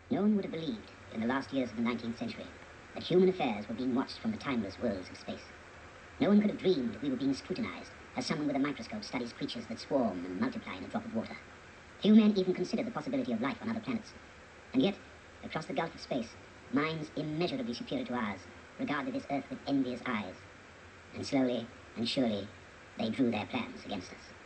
No one would have believed in the last years of the 19th century that human affairs were being watched from the timeless worlds of space. No one could have dreamed we were being scrutinized as someone with a microscope studies creatures that swarm and multiply in a drop of water. Few men even considered the possibility of life on other planets. And yet, across the gulf of space, minds immeasurably superior to ours regarded this Earth with envious eyes. And slowly and surely, they drew their plans against us.